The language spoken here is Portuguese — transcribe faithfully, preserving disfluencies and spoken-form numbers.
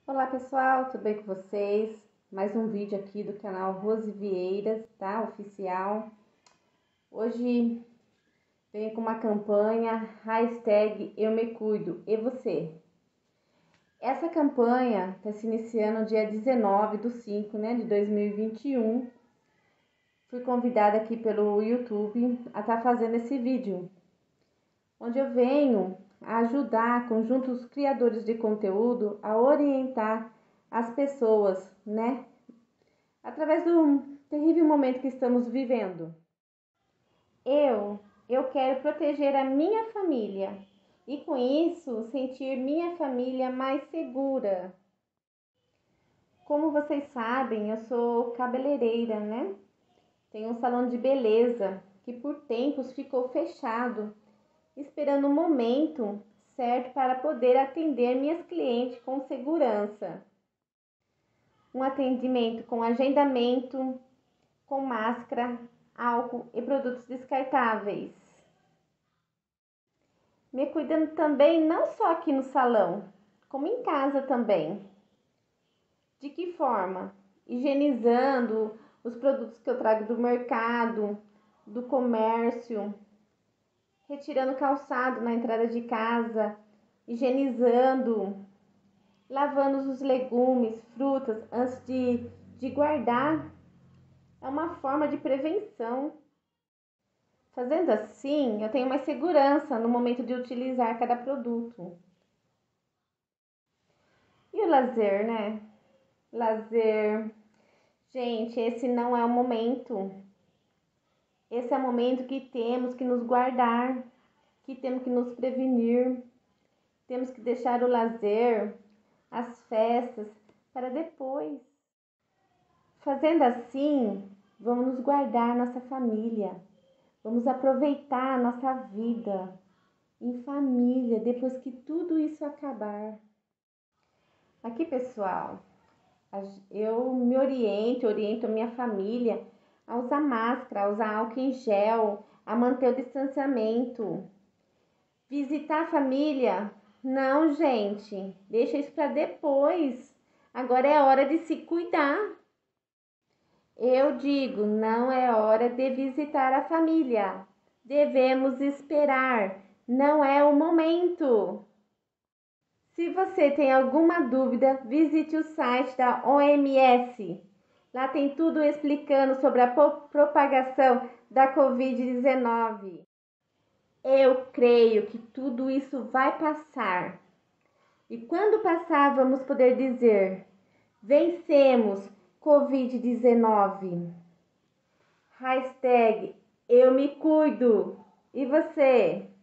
Olá pessoal, tudo bem com vocês? Mais um vídeo aqui do canal Rose Vieiras, tá? Oficial. Hoje venho com uma campanha, hashtag Eu Me Cuido, e você? Essa campanha está se iniciando no dia dezenove do cinco, né, de dois mil e vinte e um. Fui convidada aqui pelo YouTube a estar tá fazendo esse vídeo, onde eu venho a ajudar conjuntos criadores de conteúdo a orientar as pessoas, né? Através do terrível momento que estamos vivendo. Eu, eu quero proteger a minha família e com isso sentir minha família mais segura. Como vocês sabem, eu sou cabeleireira, né? Tenho um salão de beleza que por tempos ficou fechado, esperando o momento certo para poder atender minhas clientes com segurança. Um atendimento com agendamento, com máscara, álcool e produtos descartáveis. Me cuidando também não só aqui no salão, como em casa também. De que forma? Higienizando os produtos que eu trago do mercado, do comércio, retirando calçado na entrada de casa, higienizando, lavando os legumes, frutas antes de, de guardar. É uma forma de prevenção. Fazendo assim, eu tenho mais segurança no momento de utilizar cada produto. E o lazer, né? Lazer. Gente, esse não é o momento. Esse é o momento que temos que nos guardar, que temos que nos prevenir. Temos que deixar o lazer, as festas, para depois. Fazendo assim, vamos nos guardar nossa família. Vamos aproveitar a nossa vida em família depois que tudo isso acabar. Aqui, pessoal, eu me oriento, oriento a minha família a usar máscara, a usar álcool em gel, a manter o distanciamento. Visitar a família? Não, gente, deixa isso para depois. Agora é hora de se cuidar. Eu digo, não é hora de visitar a família. Devemos esperar, não é o momento. Se você tem alguma dúvida, visite o site da O M S. Lá tem tudo explicando sobre a propagação da covid dezenove. Eu creio que tudo isso vai passar. E quando passar, vamos poder dizer: vencemos covid dezenove. Hashtag Eu Me Cuido. E você?